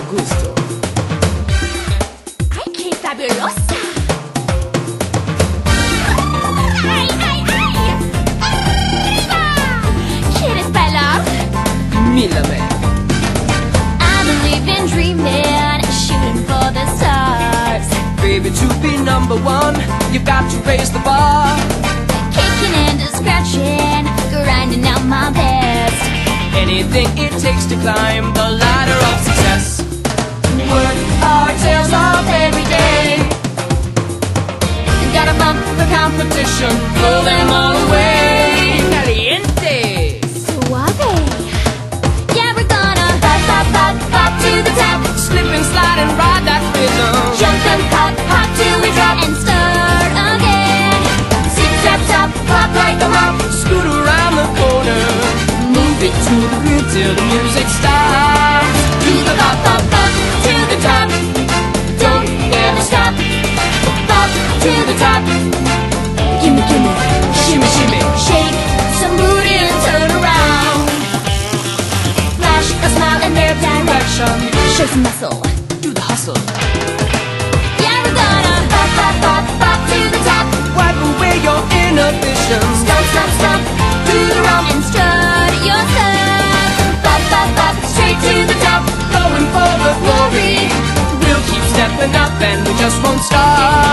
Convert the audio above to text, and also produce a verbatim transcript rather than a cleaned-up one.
gusto. ¡Ay, qué fabulosa! ¡Ay, ay, ay! ¡Arriba! ¿Quieres bailar? Mírame. I believe in dreaming, shooting for the stars. Baby, to be number one, you've got to raise the bar. Kicking and scratching, grinding out my best. Anything it takes to climb the ladder of success. Work our tails off every day. Got a bump for competition, pull them all away. Caliente. Suave. Yeah, we're gonna pop, pop, pop, pop to the top. Slip and slide and ride that rhythm. Jump and pop, pop till we drop and start again. Zip, zap, zap, pop like a rock. Scoot around the corner. Move it to the rhythm till the music stops. Do the pop, pop, pop to the top. Don't ever stop. Pop to the top. Gimme, gimme, Shimmy, shimmy. shake some booty and turn around. Flash a smile in their direction. Show some muscle. Do the hustle. Yeah, we're gonna pop, pop, pop, pop to the top. Wipe away your inhibitions. Stomp, stomp, stomp to the rump and strut your stuff. Pop, pop, pop straight to the top. Going for the glory. We'll keep stepping up and we just won't stop.